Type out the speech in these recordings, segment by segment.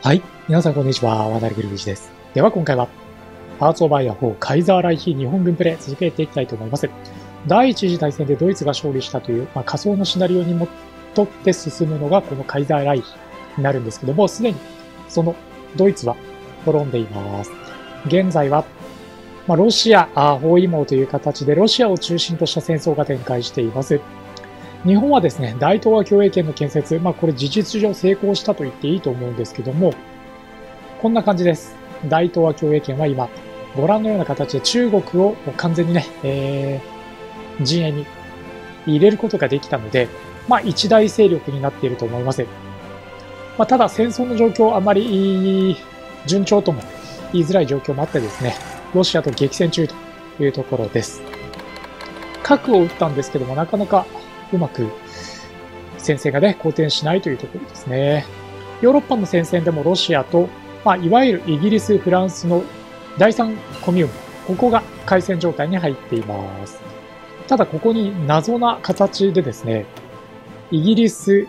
はい。皆さんこんにちは。渡辺隆一です。では今回は、ハーツ・オブ・アイア4カイザーライヒ日本軍プレイ続けていきたいと思います。第一次大戦でドイツが勝利したという、仮想のシナリオにのっとって進むのがこのカイザーライヒになるんですけども、すでにそのドイツは滅んでいます。現在は、ロシア包囲網という形でロシアを中心とした戦争が展開しています。日本はですね、大東亜共栄圏の建設、これ事実上成功したと言っていいと思うんですけども、こんな感じです。大東亜共栄圏は今、ご覧のような形で中国を完全にね、陣営に入れることができたので、一大勢力になっていると思います。ただ戦争の状況あまり順調とも言いづらい状況もあってですね、ロシアと激戦中というところです。核を撃ったんですけども、なかなかうまく戦線がね、好転しないというところですね。ヨーロッパの戦線でもロシアと、いわゆるイギリス、フランスの第三コミューン、ここが開戦状態に入っています。ただここに謎な形でですね、イギリス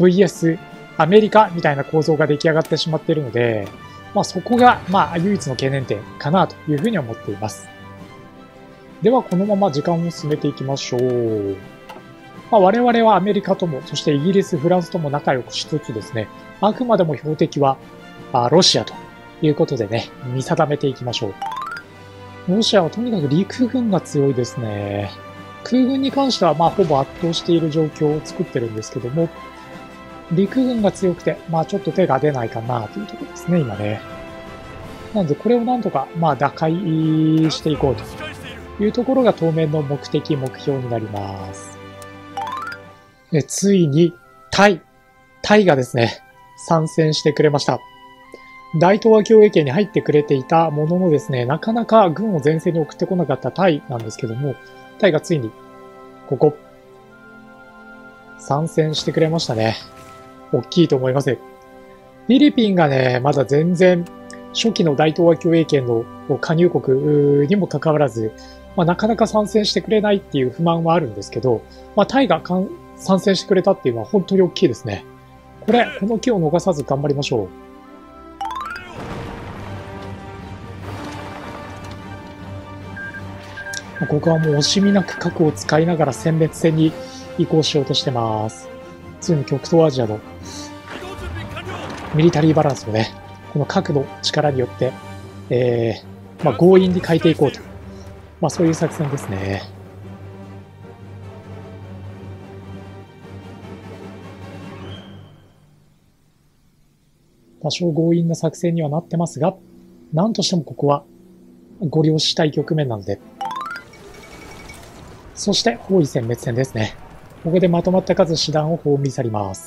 VS アメリカみたいな構造が出来上がってしまっているので、そこが唯一の懸念点かなというふうに思っています。ではこのまま時間を進めていきましょう。我々はアメリカとも、そしてイギリス、フランスとも仲良くしつつですね、あくまでも標的はロシアということでね、見定めていきましょう。ロシアはとにかく陸軍が強いですね。空軍に関してはほぼ圧倒している状況を作ってるんですけども、陸軍が強くて、ちょっと手が出ないかなというところですね、今ね。なのでこれをなんとか打開していこうというところが当面の目的、目標になります。ついにタイがですね、参戦してくれました。大東亜共栄圏に入ってくれていたもののですね、なかなか軍を前線に送ってこなかったタイなんですけども、タイがついに、ここ、参戦してくれましたね。大きいと思います。フィリピンがね、まだ全然、初期の大東亜共栄圏の加入国にもかかわらず、なかなか参戦してくれないっていう不満はあるんですけど、タイが参戦してくれたっていうのは本当に大きいですね。この機を逃さず頑張りましょう。ここはもう惜しみなく核を使いながら殲滅戦に移行しようとしてます。ついに極東アジアのミリタリーバランスをね、この核の力によって、強引に変えていこうと。そういう作戦ですね。多少強引な作戦にはなってますが、何としてもここはご了したい局面なので。そして包囲殲滅戦ですね。ここでまとまった数師団を葬り去ります。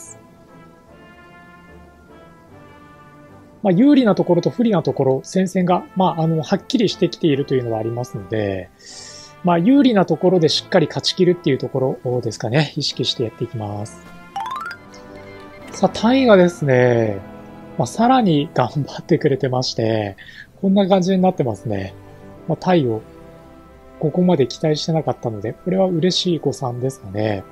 有利なところと不利なところ、戦線が、はっきりしてきているというのはありますので、有利なところでしっかり勝ち切るっていうところですかね。意識してやっていきます。さあ、タイがですね、さらに頑張ってくれてまして、こんな感じになってますね。タイをここまで期待してなかったので、これは嬉しい誤算ですかね。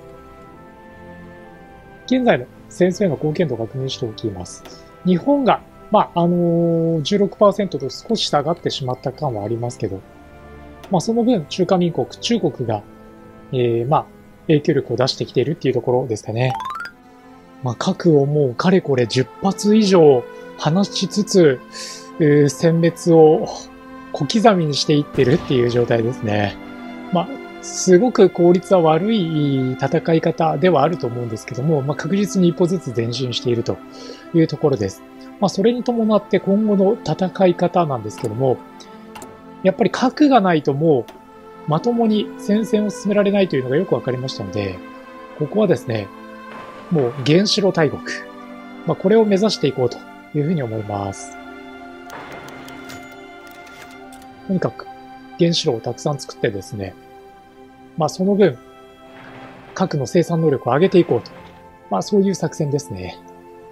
現在の戦争への貢献度を確認しておきます。日本が、16% と少し下がってしまった感はありますけど、その分、中華民国、中国が、影響力を出してきているっていうところですかね。核をもうかれこれ10発以上放しつつ、殲滅を小刻みにしていってるっていう状態ですね。すごく効率は悪い戦い方ではあると思うんですけども、確実に一歩ずつ前進しているというところです。それに伴って今後の戦い方なんですけども、やっぱり核がないともうまともに戦線を進められないというのがよくわかりましたので、ここはですね、もう原子炉大国。これを目指していこうというふうに思います。とにかく原子炉をたくさん作ってですね、その分、核の生産能力を上げていこうと。そういう作戦ですね。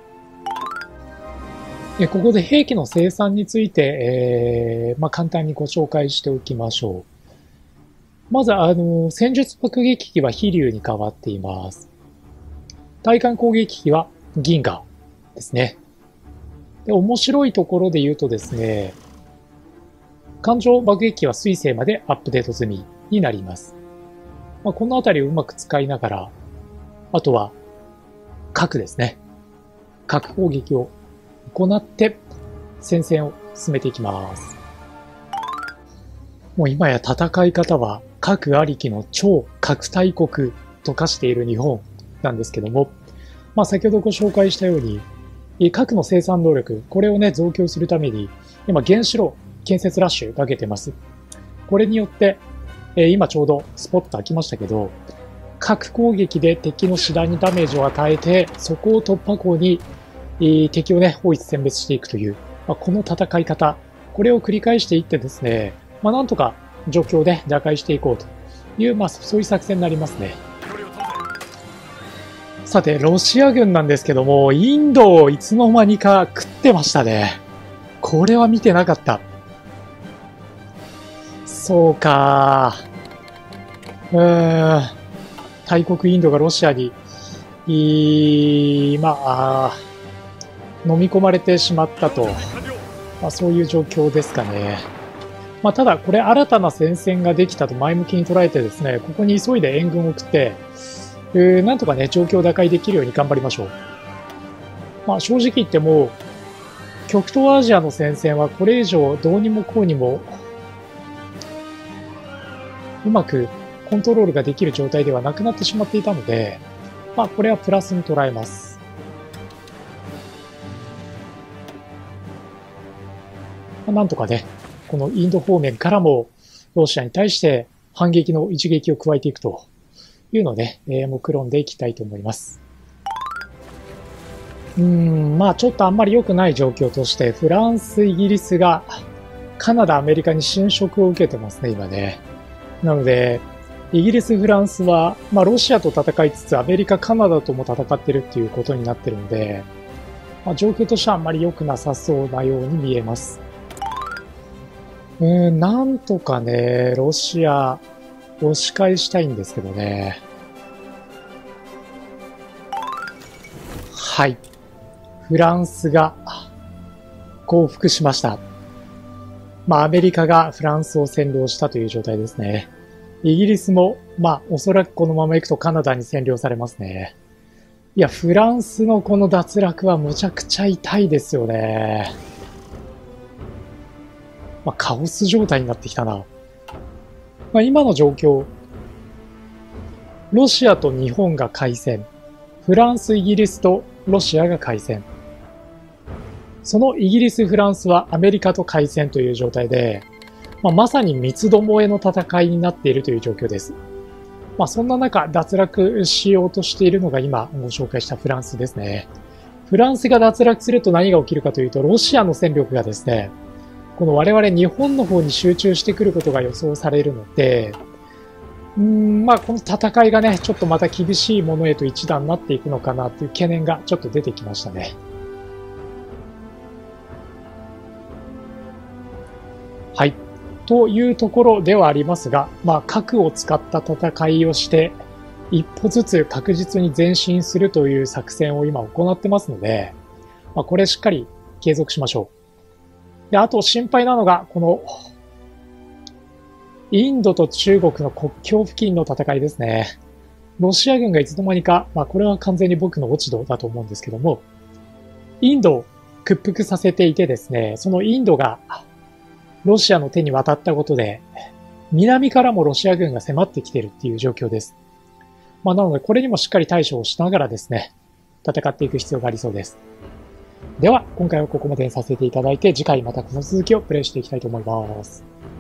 ここで兵器の生産について、簡単にご紹介しておきましょう。まず、戦術爆撃機は飛竜に変わっています。対艦攻撃機は銀河ですね。 で、面白いところで言うとですね、艦上爆撃機は水星までアップデート済みになります。このあたりをうまく使いながら、あとは核ですね。核攻撃を行って戦線を進めていきます。もう今や戦い方は核ありきの超核大国と化している日本なんですけども、先ほどご紹介したように、核の生産能力、これをね、増強するために、今原子炉建設ラッシュかけてます。これによって、今ちょうどスポット開きましたけど、核攻撃で敵の次第にダメージを与えて、そこを突破口に敵をね、包囲殲滅していくという、この戦い方、これを繰り返していってですね、なんとか状況で打開していこうという、そういう作戦になりますね。さて、ロシア軍なんですけども、インドをいつの間にか食ってましたね。これは見てなかった。そうか。大国インドがロシアに、飲み込まれてしまったと。そういう状況ですかね。ただ、これ新たな戦線ができたと前向きに捉えてですね、ここに急いで援軍を送って、なんとかね、状況を打開できるように頑張りましょう。正直言っても、極東アジアの戦線はこれ以上どうにもこうにも、うまくコントロールができる状態ではなくなってしまっていたので、これはプラスに捉えます。なんとかね、このインド方面からもロシアに対して反撃の一撃を加えていくというので、目論んでいきたいと思います。ちょっとあんまり良くない状況として、フランス、イギリスがカナダ、アメリカに侵食を受けてますね、今ね。なので、イギリス、フランスは、ロシアと戦いつつ、アメリカ、カナダとも戦ってるっていうことになってるので、状況としてはあんまり良くなさそうなように見えます。なんとかね、ロシア、押し返したいんですけどね。はい。フランスが降伏しました。アメリカがフランスを占領したという状態ですね。イギリスも、おそらくこのまま行くとカナダに占領されますね。いや、フランスのこの脱落はむちゃくちゃ痛いですよね。カオス状態になってきたな。今の状況、ロシアと日本が開戦、フランス、イギリスとロシアが開戦。そのイギリス、フランスはアメリカと開戦という状態で、まさに三つどもえの戦いになっているという状況です。そんな中、脱落しようとしているのが今ご紹介したフランスですね。フランスが脱落すると何が起きるかというと、ロシアの戦力がですね、この我々日本の方に集中してくることが予想されるので、この戦いがね、ちょっとまた厳しいものへと一段になっていくのかなという懸念がちょっと出てきましたね。はい。というところではありますが、核を使った戦いをして、一歩ずつ確実に前進するという作戦を今行ってますので、これしっかり継続しましょう。で、あと心配なのが、この、インドと中国の国境付近の戦いですね。ロシア軍がいつの間にか、これは完全に僕の落ち度だと思うんですけども、インドを屈服させていてですね、そのインドがロシアの手に渡ったことで、南からもロシア軍が迫ってきているっていう状況です。なので、これにもしっかり対処をしながらですね、戦っていく必要がありそうです。では、今回はここまでにさせていただいて、次回またこの続きをプレイしていきたいと思います。